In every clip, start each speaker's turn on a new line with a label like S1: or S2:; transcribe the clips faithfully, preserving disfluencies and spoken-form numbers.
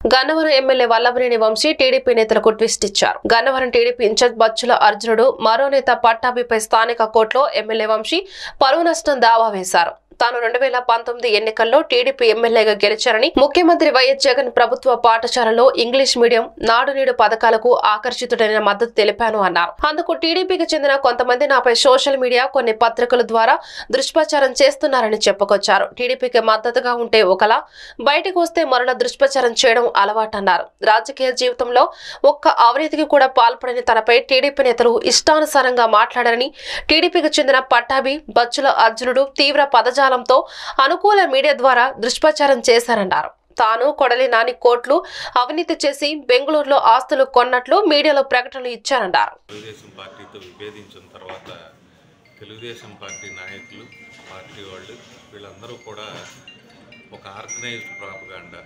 S1: Gannavaram MLA Vallabhaneni Vamsi TDP నేతలకు twist ఇచ్చారు. Gannavaram TDP incharge Bachula అర్జునుడు మరో నేత పట్టాభిపై స్థానిక కోర్టులో ఎమ్మెల్యే వంశీ పరువు నష్టం దావా వేశారు. తాను రెండు వేల పంతొమ్మిది ఎన్నికల్లో టీడీపీ ఎమ్మెల్యేగా గెలిచారని, ముఖ్యమంత్రి వైఎస్ జగన్ ప్రభుత్వ పాఠశాలలో ఇంగ్లీష్ మీడియం నాడు నేడు పథకాలకు ఆకర్షితుడైన మద్దతు తెలిపాను అన్నారు. అందుకు టీడీపీకి చెందిన కొంతమంది నాపై సోషల్ మీడియా, కొన్ని పత్రికల ద్వారా దుష్ప్రచారం చేస్తున్నారని చెప్పుకొచ్చారు. టీడీపీకి మద్దతుగా ఉంటే ఒకలా, బయటకు వస్తే మరలా దుష్ప్రచారం చేయడం అలవాటన్నారు. రాజకీయ జీవితంలో ఒక్క అవినీతికి కూడా పాల్పడని తనపై టీడీపీ నేతలు ఇష్టానుసారంగా మాట్లాడారని, టీడీపీకి చెందిన పట్టాభి, బచ్చుల అర్జునుడు తీవ్ర పదజాలం తో అనుకూల మీడియా ద్వారా దుష్ప్రచారం చేశారన్నారు. తాను కొడలి నాని కోట్లు అవినీతి చేసి బెంగళూరులో ఆస్తులు కొన్నట్లు మీడియాలో ప్రకటనలు ఇచ్చారన్నారు.
S2: తెలుగుదేశం పార్టీతో విభేదించిన తర్వాత తెలుగుదేశం పార్టీ నాయకులు, పార్టీ వాళ్ళు వీళ్ళందరూ కూడా ఒక ఆర్గనైజ్డ్ ప్రాపగాండా,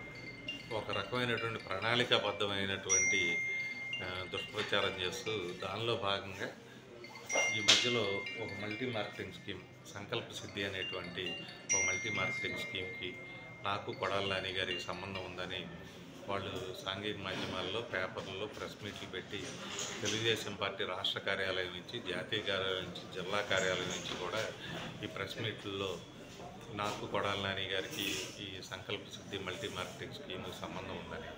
S2: ఒక రకమైనటువంటి ప్రణాళికాబద్ధమైనటువంటి దుష్ప్రచారం చేస్తూ దానిలో భాగంగా ఈ మధ్యలో ఒక మల్టీ మార్కెటింగ్ స్కీమ్, సంకల్ప సిద్ధి అనేటువంటి ఒక మల్టీ మార్కెటింగ్ స్కీమ్కి నాకు కొడాలి నాని గారికి సంబంధం ఉందని వాళ్ళు సాంఘిక మాధ్యమాల్లో, పేపర్లలో ప్రెస్ మీట్లు పెట్టి తెలుగుదేశం పార్టీ రాష్ట్ర కార్యాలయం నుంచి, జాతీయ కార్యాలయం నుంచి, జిల్లా కార్యాలయం నుంచి కూడా ఈ ప్రెస్ మీట్లలో నాకు కొడాలి నాని గారికి ఈ సంకల్ప సిద్ధి మల్టీ మార్కెటింగ్ స్కీమ్కి సంబంధం ఉందని,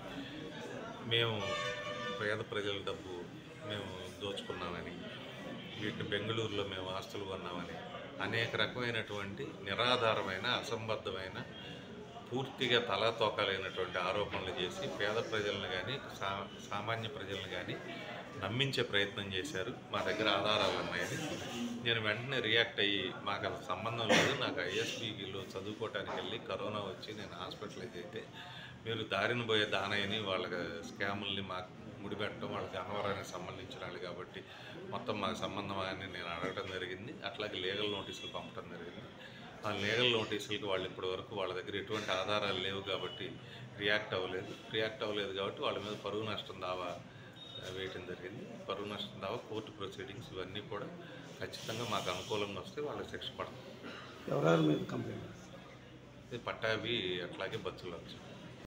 S2: మేము పేద ప్రజల డబ్బు మేము దోచుకున్నామని, వీటిని బెంగళూరులో మేము ఆస్తులు కొన్నామని అనేక రకమైనటువంటి నిరాధారమైన, అసంబద్ధమైన, పూర్తిగా తలాతోకాలైనటువంటి ఆరోపణలు చేసి పేద ప్రజలను కానీ, సా సామాన్య ప్రజలను కానీ నమ్మించే ప్రయత్నం చేశారు. మా దగ్గర ఆధారాలు ఉన్నాయని నేను వెంటనే రియాక్ట్ అయ్యి, మాకు అంత సంబంధం లేదు, నాకు ఐఎస్బీలో చదువుకోవటానికి వెళ్ళి కరోనా వచ్చి నేను హాస్పిటలైజ్ అయితే మీరు దారిన పోయే దానయ్యని వాళ్ళ స్కాముల్ని మాకు ముడిపెట్టడం, వాళ్ళ గన్నవరానికి సంబంధించిన వాళ్ళు కాబట్టి మొత్తం మాకు సంబంధం అని నేను అడగడం జరిగింది. అట్లాగే లీగల్ నోటీసులు పంపడం జరిగింది. ఆ లీగల్ నోటీసులకి వాళ్ళు ఇప్పటి వరకు వాళ్ళ దగ్గర ఎటువంటి ఆధారాలు లేవు కాబట్టి రియాక్ట్ అవ్వలేదు. రియాక్ట్ అవ్వలేదు కాబట్టి వాళ్ళ మీద పరువు నష్టం దావా వేయటం జరిగింది. పరువు నష్టం దావా, కోర్టు ప్రొసీడింగ్స్ ఇవన్నీ కూడా ఖచ్చితంగా మాకు అనుకూలంగా వస్తే వాళ్ళకి శిక్ష పడుతుంది.
S3: ఎవరెవరి మీద కంప్లైంట్?
S2: ఇది పట్టాభి, అట్లాగే బచ్చుల.